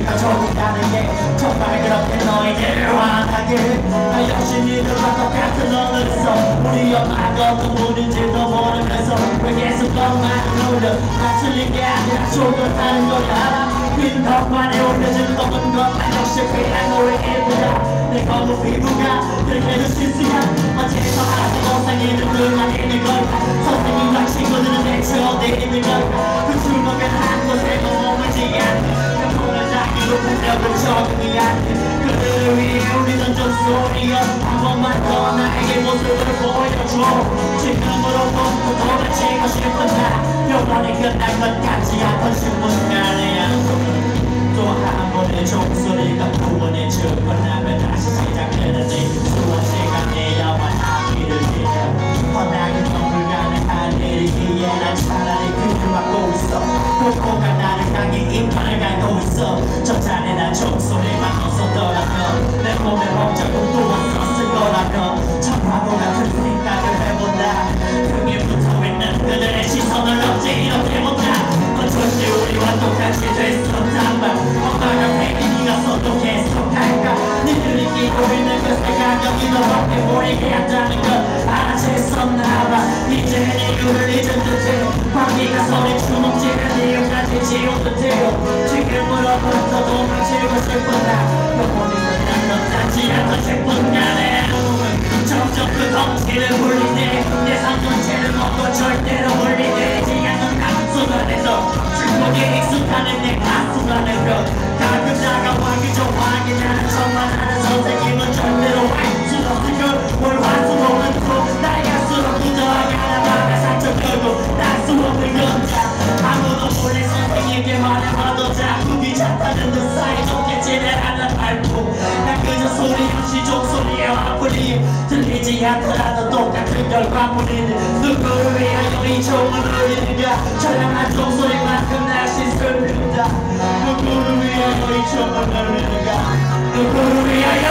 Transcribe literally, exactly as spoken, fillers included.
우리를 가져온다는 게 정말 그렇게 너희들을 화나게 나 역시 니들과 똑같은 언어를 써 우리 엄마가 어떤 분인지도 모르면서 왜 계속 너만 노려 나 틀린 게 아니라 조급하는 거야 빈 덕만에 올려진 검은 것만 역시 그냥 너의 일부다 내 검은 피부가 그렇게도 실수야 어째서 하나도 못상이 눈물만 있는 걸까 선생님과 친구들은 대체 어디 있는 걸까 그 주먹은 한 곳에 머물지 않는 그 몸을 자기로 분명을 적응이 안돼 그들을 위해 우리 던전 소리여 한 번만 더 나에게 모습을 보여줘 지금으로부터 도망치고 싶은 나 영원히 끝날 것 같지 않던 싶은 나의 약속 또 한 번의 종소리가 구원의 주권하면 다시 시작되는 이 수원 시간에 영원한 길을 기려 뻔하게 넌 불가능한 일이기에 난 차라리 그를 막고 있어 고코가 나를 향해 인판을 갈고 있어 저 잔에 난 종소리만 없었더라면 내 몸에 혼자 꿈꾸었었을 거라면 참 바보 같은 생각을 해본다 흥미부터 있는 그들의 시선을 억지로 해본다 어쩐지 우리와 똑같이 됐었단 말 엄마가 팽이니가 써도 계속할까 니들이 끼고 있는 그 생각 여기 너밖에 모르게 한다는 걸 알아챘었나봐 이제 네 이유를 잊은 듯해 방귀가 소리 주먹질을 이유까지 지운 듯해요 지금으로부터 도망치고 싶은 나 영원히 끝난 것 같지 않던 싶은 나의 악몽은 점점 그 덩치를 불리네 내 삶 전체를 먹고 절대로 물리되지 않는 한순간에서 중국에 익숙하는 내 가슴 안에서 가끔 다가와 그저 확인하는 척만 하는 선생님은 절대로 알 수 없는 걸뭘 화수로는 또 나이 갈수록 묻어가는 맘에 상처 걸고 날 수 없는 건자 아무도 몰래 선생님께 말해봐도 자꾸 귀찮다는 듯 사이좋게 지내라는 발표 난 그저 소리 없이 종소리에 화풀이 들리지 않더라도 똑같은 결과물이니 누구를 위하여 이 종을 울리는가 처량한 종소리만큼 날씨 슬픈다 누구를 위하여 이 종을 울리는가 누구를 위하여